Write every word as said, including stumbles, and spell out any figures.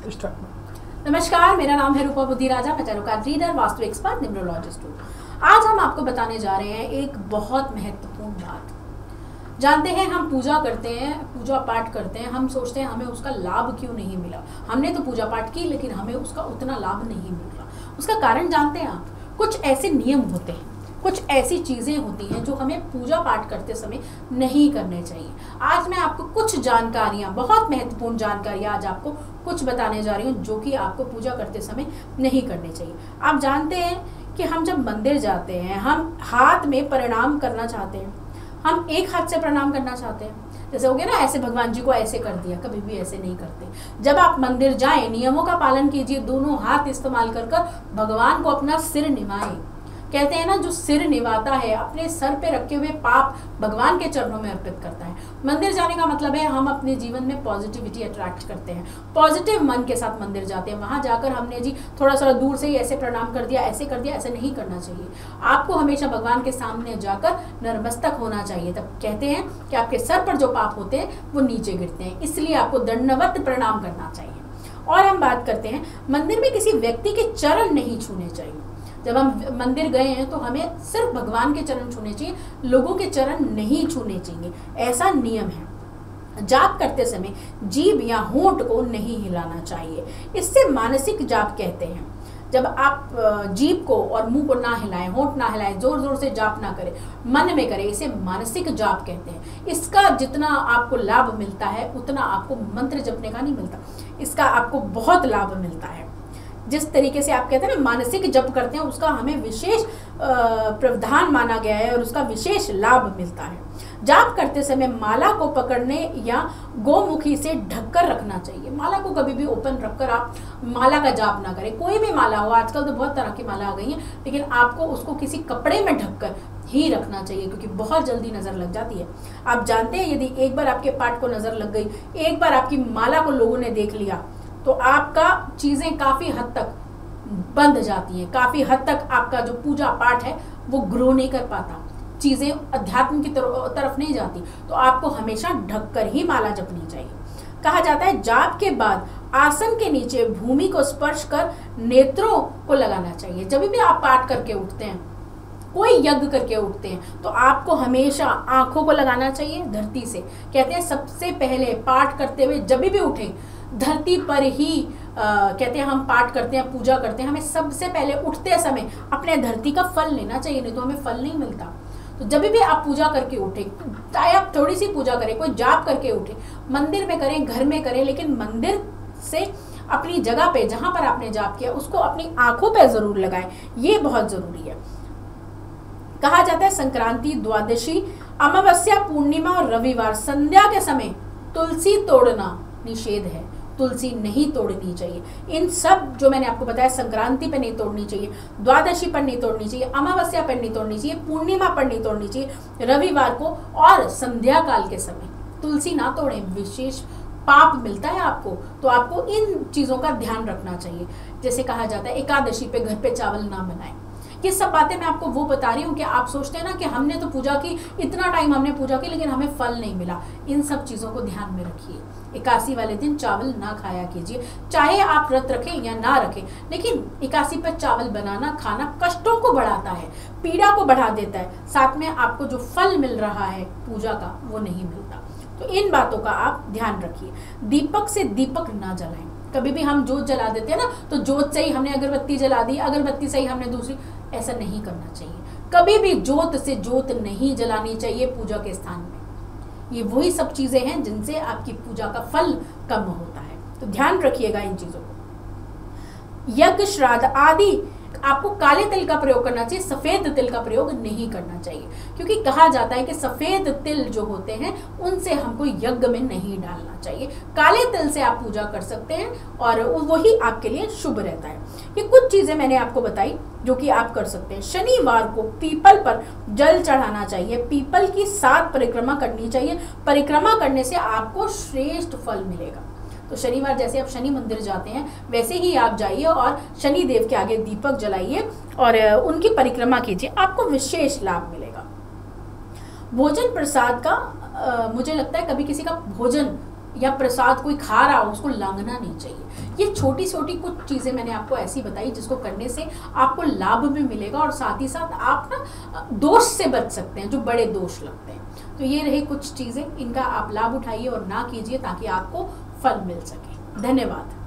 नमस्कार, मेरा नाम है रूपा बुद्धिराजा। मैं tarot card reader, vastu expert, numerologist हूँ। आज हम आपको बताने जा रहे हैं एक बहुत महत्वपूर्ण बात। जानते हैं, हम पूजा करते हैं, पूजा पाठ करते हैं, हम सोचते हैं हमें उसका लाभ क्यों नहीं मिला। हमने तो पूजा पाठ की लेकिन हमें उसका उतना लाभ नहीं मिल रहा। उसका कारण जानते हैं आप? कुछ ऐसे नियम होते हैं, कुछ ऐसी चीज़ें होती हैं जो हमें पूजा पाठ करते समय नहीं करने चाहिए। आज मैं आपको कुछ जानकारियाँ, बहुत महत्वपूर्ण जानकारियाँ आज आपको कुछ बताने जा रही हूँ जो कि आपको पूजा करते समय नहीं करने चाहिए। आप जानते हैं कि हम जब मंदिर जाते हैं, हम हाथ में प्रणाम करना चाहते हैं। हम एक हाथ से प्रणाम करना चाहते हैं, जैसे हो गया ना, ऐसे भगवान जी को ऐसे कर दिया, कभी भी ऐसे नहीं करते। जब आप मंदिर जाएं, नियमों का पालन कीजिए, दोनों हाथ इस्तेमाल कर कर भगवान को अपना सिर निभाएं। कहते हैं ना, जो सिर निभाता है अपने सर पे रखे हुए पाप भगवान के चरणों में अर्पित करता है। मंदिर जाने का मतलब है हम अपने जीवन में पॉजिटिविटी अट्रैक्ट करते हैं, पॉजिटिव मन के साथ मंदिर जाते हैं। वहां जाकर हमने जी थोड़ा सा दूर से ही ऐसे प्रणाम कर दिया, ऐसे कर दिया, ऐसे नहीं करना चाहिए। आपको हमेशा भगवान के सामने जाकर नतमस्तक होना चाहिए। तब कहते हैं कि आपके सर पर जो पाप होते हैं वो नीचे गिरते हैं, इसलिए आपको दंडवत प्रणाम करना चाहिए। और हम बात करते हैं, मंदिर में किसी व्यक्ति के चरण नहीं छूने चाहिए। जब हम मंदिर गए हैं तो हमें सिर्फ भगवान के चरण छूने चाहिए, लोगों के चरण नहीं छूने चाहिए, ऐसा नियम है। जाप करते समय जीभ या होंठ को नहीं हिलाना चाहिए, इससे मानसिक जाप कहते हैं। जब आप जीभ को और मुंह को ना हिलाएं, होंठ ना हिलाएं, जोर जोर से जाप ना करें, मन में करें, इसे मानसिक जाप कहते हैं। इसका जितना आपको लाभ मिलता है उतना आपको मंत्र जपने का नहीं मिलता, इसका आपको बहुत लाभ मिलता है। जिस तरीके से आप कहते हैं ना मानसिक जप करते हैं, उसका हमें विशेष प्रावधान माना गया है और उसका विशेष लाभ मिलता है। जाप करते समय माला को पकड़ने या गोमुखी से ढककर रखना चाहिए। माला को कभी भी ओपन रखकर आप माला का जाप ना करें। कोई भी माला हो, आजकल तो बहुत तरह की माला आ गई है, लेकिन आपको उसको किसी कपड़े में ढककर ही रखना चाहिए, क्योंकि बहुत जल्दी नज़र लग जाती है। आप जानते हैं, यदि एक बार आपके पाठ को नज़र लग गई, एक बार आपकी माला को लोगों ने देख लिया, तो आपका चीज़ें काफ़ी हद तक बंद जाती हैं, काफ़ी हद तक आपका जो पूजा पाठ है वो ग्रो नहीं कर पाता, चीज़ें अध्यात्म की तरफ नहीं जाती। तो आपको हमेशा ढककर ही माला जपनी चाहिए। कहा जाता है, जाप के बाद आसन के नीचे भूमि को स्पर्श कर नेत्रों को लगाना चाहिए। जब भी आप पाठ करके उठते हैं, कोई यज्ञ करके उठते हैं, तो आपको हमेशा आंखों को लगाना चाहिए धरती से। कहते हैं सबसे पहले पाठ करते हुए जब भी उठें, धरती पर ही आ, कहते हैं हम पाठ करते हैं, पूजा करते हैं, हमें सबसे पहले उठते समय अपने धरती का फल लेना चाहिए, नहीं तो हमें फल नहीं मिलता। तो जब भी आप पूजा करके उठे, चाहे आप थोड़ी सी पूजा करें, कोई जाप करके उठे, मंदिर में करें, घर में करें, लेकिन मंदिर से अपनी जगह पे जहाँ पर आपने जाप किया उसको अपनी आंखों पे जरूर लगाएं, ये बहुत जरूरी है। कहा जाता है, संक्रांति, द्वादशी, अमावस्या, पूर्णिमा और रविवार संध्या के समय तुलसी तोड़ना निषेध है। तुलसी नहीं तोड़नी चाहिए। इन सब जो मैंने आपको बताया, संक्रांति पर नहीं तोड़नी चाहिए, द्वादशी पर नहीं तोड़नी चाहिए, अमावस्या पर नहीं तोड़नी चाहिए, पूर्णिमा पर नहीं तोड़नी चाहिए, रविवार को और संध्या काल के समय तुलसी ना तोड़ें, विशेष पाप मिलता है आपको। तो आपको इन चीज़ों का ध्यान रखना चाहिए। जैसे कहा जाता है, एकादशी पे घर पे चावल ना बनाएं। ये सब बातें मैं आपको वो बता रही हूँ कि आप सोचते हैं ना कि हमने तो पूजा की, इतना टाइम हमने पूजा की, लेकिन हमें फल नहीं मिला। इन सब चीज़ों को ध्यान में रखिए। एकादशी वाले दिन चावल ना खाया कीजिए, चाहे आप व्रत रखें या ना रखें, लेकिन एकादशी पर चावल बनाना, खाना कष्टों को बढ़ाता है, पीड़ा को बढ़ा देता है, साथ में आपको जो फल मिल रहा है पूजा का वो नहीं मिलता। तो इन बातों का आप ध्यान रखिए। दीपक से दीपक ना जलाएं। कभी भी हम जोत जला देते हैं ना, तो जोत से ही हमने अगरबत्ती जला दी, अगरबत्ती से ही हमने दूसरी, ऐसा नहीं करना चाहिए। कभी भी जोत से जोत नहीं जलानी चाहिए पूजा के स्थान में। ये वही सब चीज़ें हैं जिनसे आपकी पूजा का फल कम होता है, तो ध्यान रखिएगा इन चीज़ों को। यज्ञ, श्राद्ध आदि आपको काले तिल का प्रयोग करना चाहिए, सफ़ेद तिल का प्रयोग नहीं करना चाहिए, क्योंकि कहा जाता है कि सफ़ेद तिल जो होते हैं उनसे हमको यज्ञ में नहीं डालना चाहिए। काले तिल से आप पूजा कर सकते हैं और वही आपके लिए शुभ रहता है। ये कुछ चीज़ें मैंने आपको बताई जो कि आप कर सकते हैं। शनिवार को पीपल पर जल चढ़ाना चाहिए, पीपल की सात परिक्रमा करनी चाहिए। परिक्रमा करने से आपको श्रेष्ठ फल मिलेगा। तो शनिवार जैसे आप शनि मंदिर जाते हैं, वैसे ही आप जाइए और शनि देव के आगे दीपक जलाइए और उनकी परिक्रमा कीजिए, आपको विशेष लाभ मिलेगा। भोजन प्रसाद का आ, मुझे लगता है कभी किसी का भोजन या प्रसाद कोई खा रहा हो उसको लांघना नहीं चाहिए। ये छोटी छोटी कुछ चीज़ें मैंने आपको ऐसी बताई जिसको करने से आपको लाभ भी मिलेगा और साथ ही साथ आप ना दोष से बच सकते हैं जो बड़े दोष लगते हैं। तो ये रही कुछ चीज़ें, इनका आप लाभ उठाइए और ना कीजिए ताकि आपको फल मिल सके। धन्यवाद।